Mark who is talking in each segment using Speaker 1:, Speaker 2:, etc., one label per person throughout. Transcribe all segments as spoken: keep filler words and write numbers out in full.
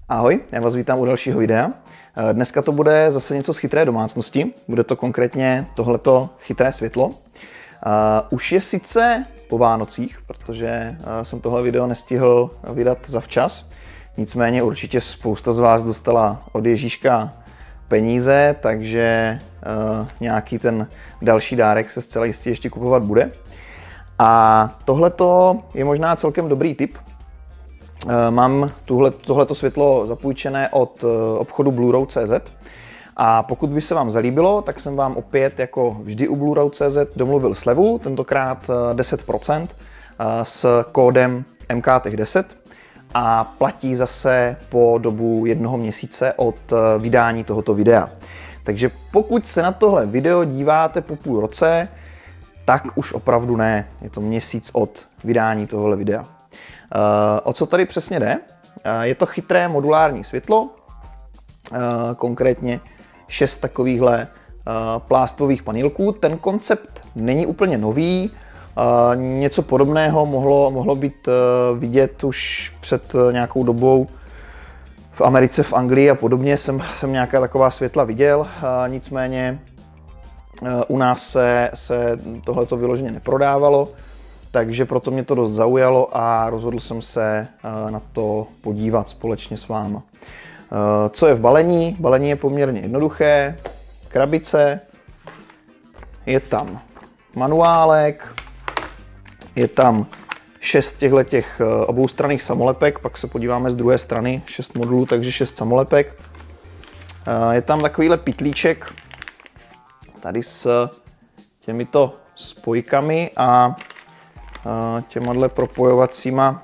Speaker 1: Ahoj, já vás vítám u dalšího videa. Dneska to bude zase něco z chytré domácnosti. Bude to konkrétně tohleto chytré světlo. Už je sice po Vánocích, protože jsem tohle video nestihl vydat zavčas. Nicméně určitě spousta z vás dostala od Ježíška peníze, takže nějaký ten další dárek se zcela jistě ještě kupovat bude. A tohleto je možná celkem dobrý tip. Mám tuhle, tohleto světlo zapůjčené od obchodu Blu-ray tečka cé zet a pokud by se vám zalíbilo, tak jsem vám opět jako vždy u Blu-ray tečka cé zet domluvil slevu, tentokrát deset procent s kódem M K T E C H deset a platí zase po dobu jednoho měsíce od vydání tohoto videa. Takže pokud se na tohle video díváte po půl roce, tak už opravdu ne, je to měsíc od vydání tohohle videa. O co tady přesně jde? Je to chytré modulární světlo, konkrétně šest takovýchhle plástových panelků. Ten koncept není úplně nový, něco podobného mohlo, mohlo být vidět už před nějakou dobou v Americe, v Anglii a podobně. Jsem, jsem nějaká taková světla viděl, nicméně u nás se, se tohleto vyloženě neprodávalo. Takže proto mě to dost zaujalo a rozhodl jsem se na to podívat společně s váma. Co je v balení? Balení je poměrně jednoduché. Krabice, je tam manuálek, je tam šest těchto oboustranných samolepek, pak se podíváme z druhé strany, šest modulů, takže šest samolepek. Je tam takovýhle pytlíček tady s těmito spojkami a těmahle propojovacíma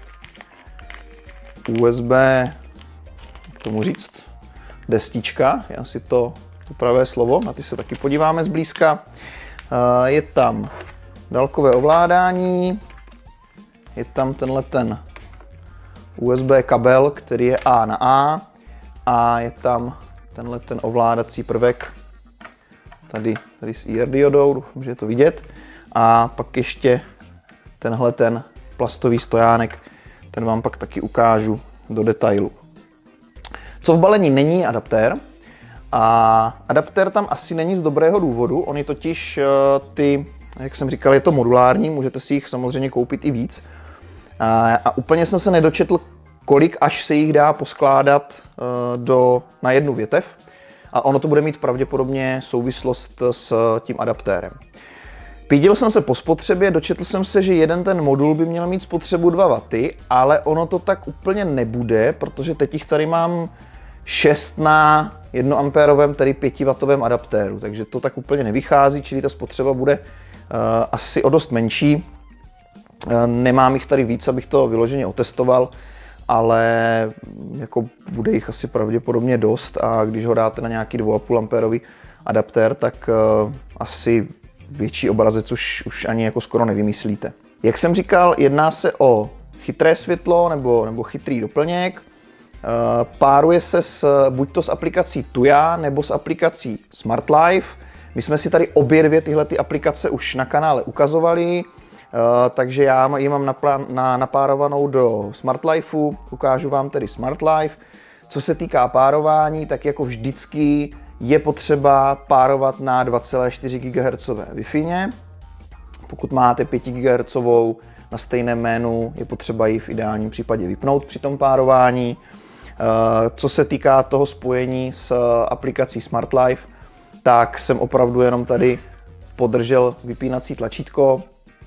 Speaker 1: U S B, jak tomu říct, destička, je asi to, to pravé slovo, na ty se taky podíváme zblízka. Je tam dálkové ovládání, je tam tenhle ten U S B kabel, který je A na A a je tam tenhle ten ovládací prvek tady, tady s I R diodou, doufám, že je to vidět, a pak ještě tenhle ten plastový stojánek, ten vám pak taky ukážu do detailu. Co v balení není, je adaptér. A adaptér tam asi není z dobrého důvodu, oni totiž ty, jak jsem říkal, je to modulární, můžete si jich samozřejmě koupit i víc. A, a úplně jsem se nedočetl, kolik až se jich dá poskládat do, na jednu větev. A ono to bude mít pravděpodobně souvislost s tím adaptérem. Pídil jsem se po spotřebě, dočetl jsem se, že jeden ten modul by měl mít spotřebu dva waty, ale ono to tak úplně nebude, protože teď jich tady mám šest na jednoampérovém, tedy pětiwatovém adaptéru, takže to tak úplně nevychází, čili ta spotřeba bude uh, asi o dost menší. Uh, nemám jich tady víc, abych to vyloženě otestoval, ale jako bude jich asi pravděpodobně dost a když ho dáte na nějaký dva a půl ampérový adaptér, tak uh, asi větší obrazec už, už ani jako skoro nevymyslíte. Jak jsem říkal, jedná se o chytré světlo nebo, nebo chytrý doplněk. Páruje se s, buď to s aplikací Tuya nebo s aplikací Smart Life. My jsme si tady obě dvě tyhle ty aplikace už na kanále ukazovali, takže já ji mám na, napárovanou do Smart Lifeu, ukážu vám tedy Smart Life. Co se týká párování, tak jako vždycky je potřeba párovat na dva celé čtyři gigahertzové Wi-Fi. Pokud máte pět gigahertzovou na stejném jménu, je potřeba ji v ideálním případě vypnout při tom párování. Co se týká toho spojení s aplikací Smart Life, tak jsem opravdu jenom tady podržel vypínací tlačítko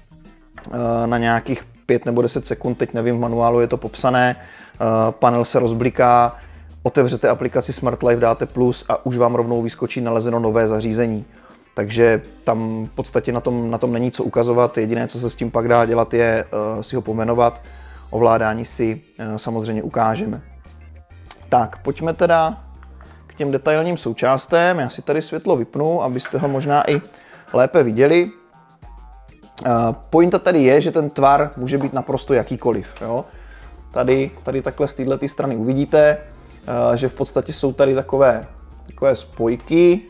Speaker 1: na nějakých pět nebo deset sekund, teď nevím, v manuálu je to popsané, panel se rozbliká, otevřete aplikaci Smart Life, dáte plus a už vám rovnou vyskočí nalezeno nové zařízení. Takže tam v podstatě na tom, na tom není co ukazovat, jediné, co se s tím pak dá dělat, je uh, si ho pomenovat. Ovládání si uh, samozřejmě ukážeme. Tak, pojďme teda k těm detailním součástem. Já si tady světlo vypnu, abyste ho možná i lépe viděli. Uh, pointa tady je, že ten tvar může být naprosto jakýkoliv. Jo? Tady, tady takhle z této strany uvidíte, že v podstatě jsou tady takové, takové spojky.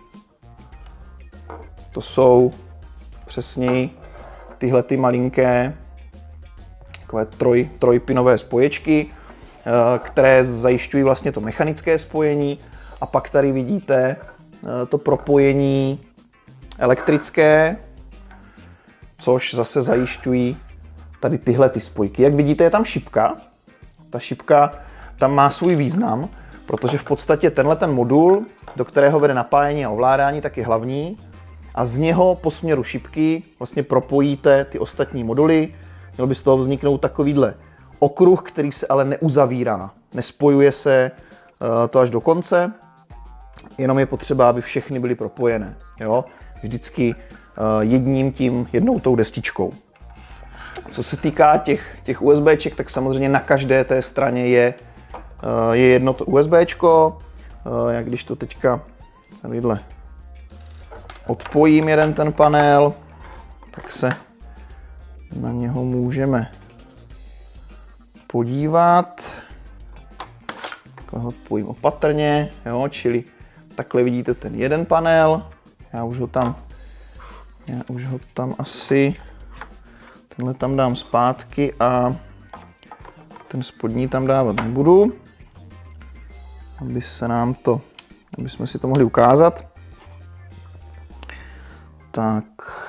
Speaker 1: To jsou přesně tyhle ty malinké takové troj, trojpinové spoječky. které zajišťují vlastně to mechanické spojení. A pak tady vidíte to propojení elektrické, což zase zajišťují tady tyhle ty spojky. Jak vidíte, je tam šipka. Ta šipka tam má svůj význam, protože v podstatě tenhle ten modul, do kterého vede napájení a ovládání, tak je hlavní. A z něho po směru šipky vlastně propojíte ty ostatní moduly. Měl by z toho vzniknout takovýhle okruh, který se ale neuzavírá. Nespojuje se to až do konce, jenom je potřeba, aby všechny byly propojené. Jo? Vždycky jedním tím, jednou tou destičkou. Co se týká těch, těch USBček, tak samozřejmě na každé té straně je, je jedno to USBčko. Jak když to teďka tadyhle odpojím jeden ten panel, tak se na něho můžeme podívat. Takhle ho odpojím opatrně, jo, čili takhle vidíte ten jeden panel. Já už ho tam, já už ho tam asi, tenhle tam dám zpátky a ten spodní tam dávat nebudu, aby se nám to, aby jsme si to mohli ukázat. Tak,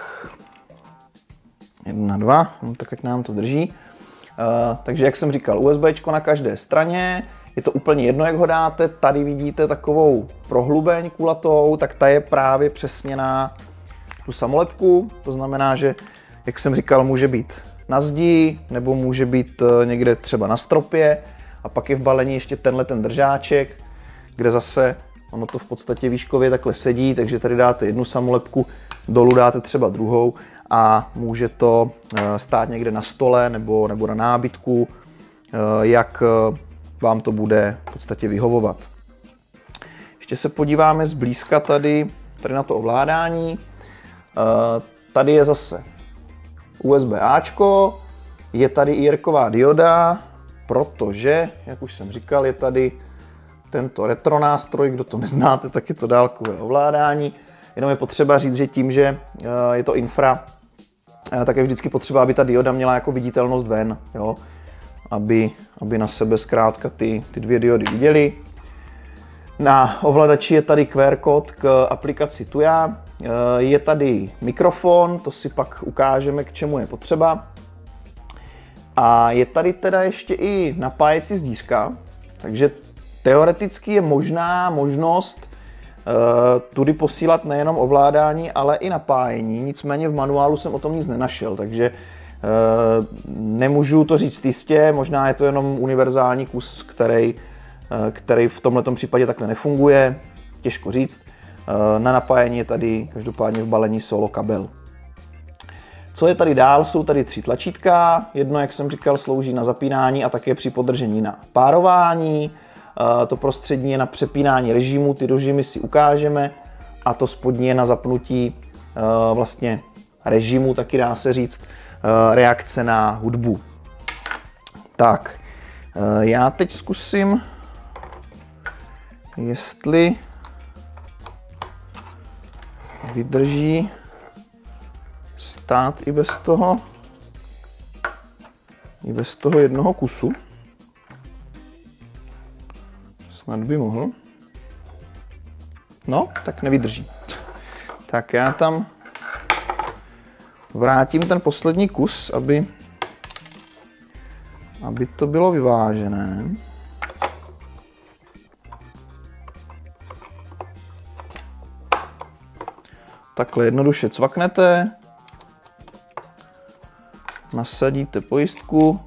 Speaker 1: jedna, dva, no, tak jak nám to drží. Uh, takže jak jsem říkal, USBčko na každé straně, je to úplně jedno, jak ho dáte. Tady vidíte takovou prohlubeň kulatou, tak ta je právě přesně na tu samolepku. To znamená, že, jak jsem říkal, může být na zdi, nebo může být někde třeba na stropě. A pak je v balení ještě tenhle ten držáček, kde zase ono to v podstatě výškově takhle sedí, takže tady dáte jednu samolepku, dolů dáte třeba druhou a může to stát někde na stole nebo, nebo na nábytku, jak vám to bude v podstatě vyhovovat. Ještě se podíváme zblízka tady, tady na to ovládání. Tady je zase U S B áčko, je tady I R-ková dioda, protože, jak už jsem říkal, je tady tento retro nástroj, kdo to neznáte, tak je to dálkové ovládání. Jenom je potřeba říct, že tím, že je to infra, tak je vždycky potřeba, aby ta dioda měla jako viditelnost ven, jo? Aby, aby na sebe zkrátka ty, ty dvě diody viděly. Na ovladači je tady Q R kód k aplikaci Tuya. Je tady mikrofon, to si pak ukážeme, k čemu je potřeba. A je tady teda ještě i napájecí zdířka, takže teoreticky je možná možnost uh, tudy posílat nejenom ovládání, ale i napájení. Nicméně v manuálu jsem o tom nic nenašel, takže uh, nemůžu to říct jistě. Možná je to jenom univerzální kus, který, uh, který v tomto případě takhle nefunguje. Těžko říct. Uh, na napájení je tady každopádně v balení solo kabel. Co je tady dál? Jsou tady tři tlačítka. Jedno, jak jsem říkal, slouží na zapínání a také při podržení na párování. To prostřední je na přepínání režimu, ty režimy si ukážeme. A to spodní je na zapnutí vlastně režimu, taky dá se říct, reakce na hudbu. Tak, já teď zkusím, jestli vydrží stát i bez toho, i bez toho jednoho kusu. Snad by mohl. No, tak nevydrží. Tak já tam vrátím ten poslední kus, aby, aby to bylo vyvážené. Takhle jednoduše cvaknete. Nasadíte pojistku,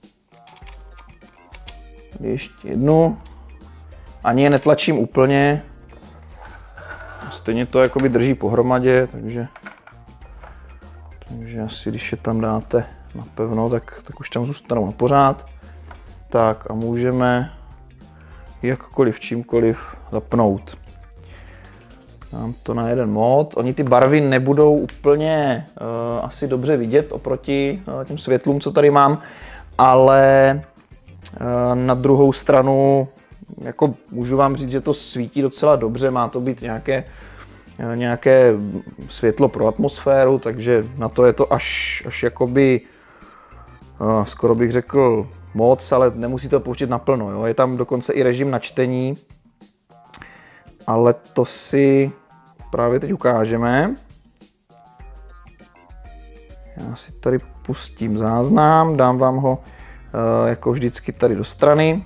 Speaker 1: tady ještě jednu, ani je netlačím úplně, stejně to jakoby drží pohromadě, takže, takže asi když je tam dáte napevno, tak, tak už tam zůstanou na pořád. Tak a můžeme jakkoliv, čímkoliv zapnout. Dám to na jeden mod. Oni ty barvy nebudou úplně uh, asi dobře vidět oproti uh, těm světlům, co tady mám, ale uh, na druhou stranu jako můžu vám říct, že to svítí docela dobře, má to být nějaké, uh, nějaké světlo pro atmosféru, takže na to je to až, až jakoby skoro bych řekl moc, ale nemusí to pouštět naplno. Jo? Je tam dokonce i režim na čtení, ale to si právě teď ukážeme. Já si tady pustím záznam, dám vám ho jako vždycky tady do strany.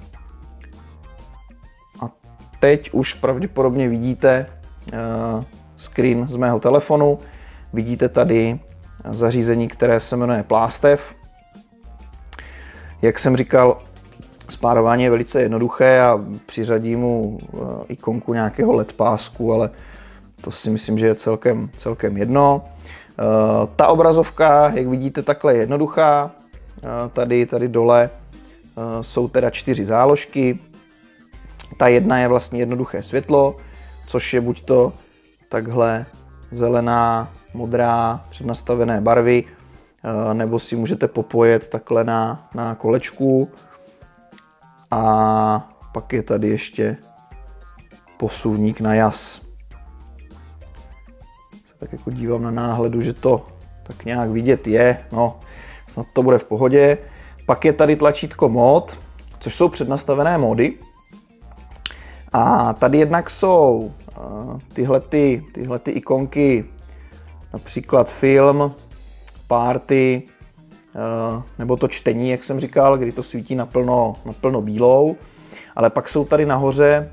Speaker 1: A teď už pravděpodobně vidíte screen z mého telefonu. Vidíte tady zařízení, které se jmenuje Plástev. Jak jsem říkal, spárování je velice jednoduché a přiřadím mu ikonku nějakého L E D pásku, ale to si myslím, že je celkem, celkem jedno. Ta obrazovka, jak vidíte, takhle je jednoduchá. Tady, tady dole jsou teda čtyři záložky. Ta jedna je vlastně jednoduché světlo, což je buď to takhle zelená, modrá, přednastavené barvy, nebo si můžete popojet takhle na, na kolečku. A pak je tady ještě posuvník na jas. Se tak jako dívám na náhledu, že to tak nějak vidět je, no snad to bude v pohodě. Pak je tady tlačítko mod, což jsou přednastavené módy. A tady jednak jsou tyhle, ty, tyhle ty ikonky, například film, party, nebo to čtení, jak jsem říkal, kdy to svítí naplno, naplno bílou. Ale pak jsou tady nahoře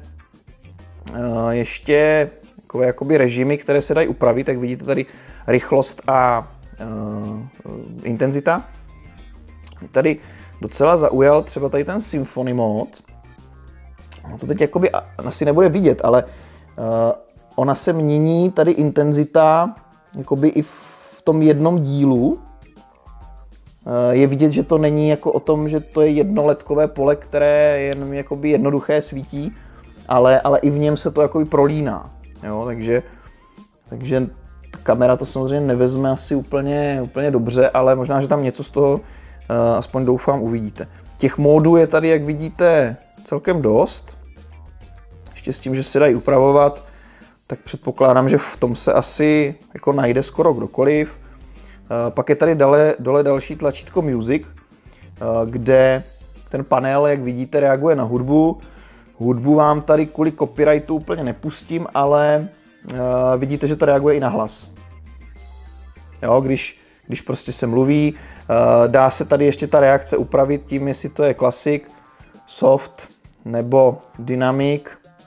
Speaker 1: ještě takové jakoby režimy, které se dají upravit. Jak vidíte tady rychlost a intenzita. Tady docela zaujal třeba tady ten Symphony mod. To teď jakoby asi nebude vidět, ale uh, ona se mění tady intenzita jakoby i v tom jednom dílu. Uh, je vidět, že to není jako o tom, že to je jedno ledkové pole, které jen jakoby jednoduché svítí, ale, ale i v něm se to jakoby prolíná. Jo? Takže, takže kamera to samozřejmě nevezme asi úplně, úplně dobře, ale možná, že tam něco z toho uh, aspoň doufám uvidíte. Těch módů je tady, jak vidíte, celkem dost. Ještě s tím, že se dají upravovat, tak předpokládám, že v tom se asi jako najde skoro kdokoliv. Pak je tady dole, dole další tlačítko Music, kde ten panel, jak vidíte, reaguje na hudbu. Hudbu vám tady kvůli copyrightu úplně nepustím, ale vidíte, že to reaguje i na hlas. Jo, když, když prostě se mluví, dá se tady ještě ta reakce upravit tím, jestli to je Classic, Soft nebo Dynamic.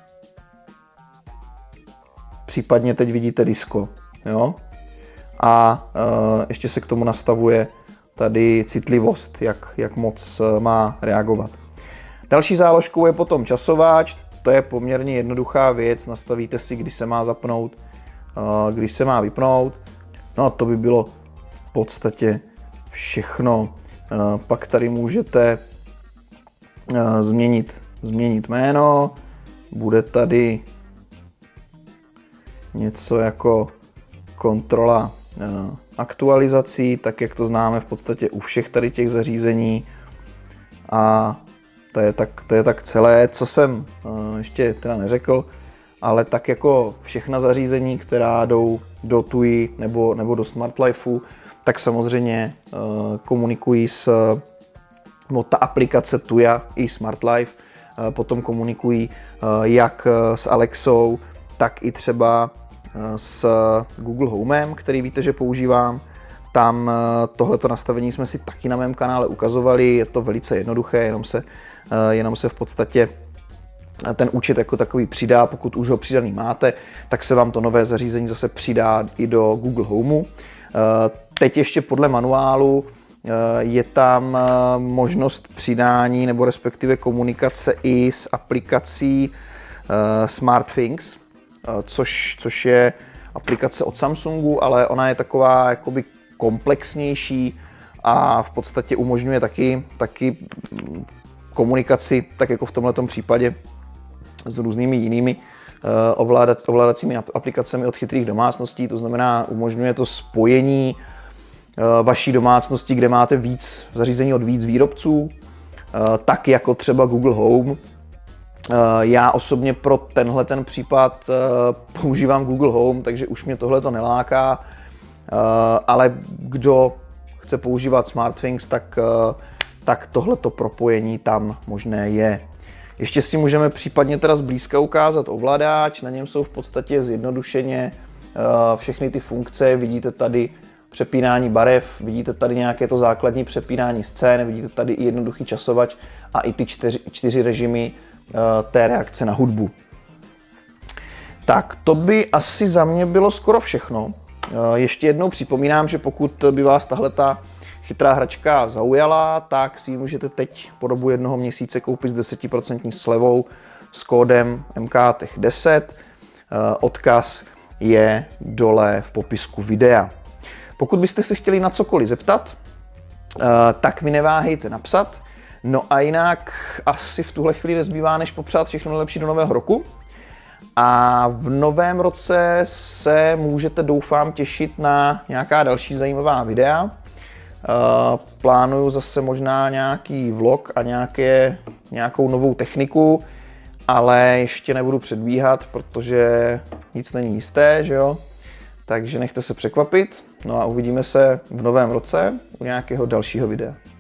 Speaker 1: Případně teď vidíte disco. Jo? A e, ještě se k tomu nastavuje tady citlivost, jak, jak moc má reagovat. Další záložkou je potom časováč. To je poměrně jednoduchá věc. Nastavíte si, kdy se má zapnout, e, kdy se má vypnout. No a to by bylo v podstatě všechno. E, pak tady můžete e, změnit, změnit jméno. Bude tady něco jako kontrola aktualizací, tak jak to známe v podstatě u všech tady těch zařízení. A to je tak, to je tak celé, co jsem ještě teda neřekl, ale tak jako všechna zařízení, která jdou do T U I nebo, nebo do Smart Lifeu, tak samozřejmě komunikují s, no, ta aplikace Tuya i Smart Life, potom komunikují jak s Alexou, tak i třeba s Google Homem, který víte, že používám. Tam tohleto nastavení jsme si taky na mém kanále ukazovali, je to velice jednoduché, jenom se, jenom se v podstatě ten účet jako takový přidá, pokud už ho přidaný máte, tak se vám to nové zařízení zase přidá i do Google Homeu. Teď ještě podle manuálu je tam možnost přidání nebo respektive komunikace i s aplikací SmartThings, což, což je aplikace od Samsungu, ale ona je taková jakoby komplexnější a v podstatě umožňuje taky, taky komunikaci, tak jako v tomhletom případě, s různými jinými ovládat, ovládacími aplikacemi od chytrých domácností, to znamená umožňuje to spojení vaší domácnosti, kde máte víc zařízení od víc výrobců, tak jako třeba Google Home. Já osobně pro tenhle ten případ používám Google Home, takže už mě tohle to neláká, ale kdo chce chce používat SmartThings, tak, tak tohleto propojení tam možné je. Ještě si můžeme případně teda zblízka ukázat ovladač, na něm jsou v podstatě zjednodušeně všechny ty funkce, vidíte tady přepínání barev, vidíte tady nějaké to základní přepínání scén, vidíte tady i jednoduchý časovač a i ty čtyři, čtyři režimy té reakce na hudbu. Tak, to by asi za mě bylo skoro všechno. Ještě jednou připomínám, že pokud by vás tahleta chytrá hračka zaujala, tak si ji můžete teď po dobu jednoho měsíce koupit s deset procent slevou s kódem M K Tech deset. Odkaz je dole v popisku videa. Pokud byste se chtěli na cokoliv zeptat, tak mi neváhejte napsat. No a jinak asi v tuhle chvíli nezbývá, než popřát všechno nejlepší do nového roku. A v novém roce se můžete, doufám, těšit na nějaká další zajímavá videa. Plánuju zase možná nějaký vlog a nějaké, nějakou novou techniku, ale ještě nebudu předbíhat, protože nic není jisté, že jo? Takže nechte se překvapit. No a uvidíme se v novém roce u nějakého dalšího videa.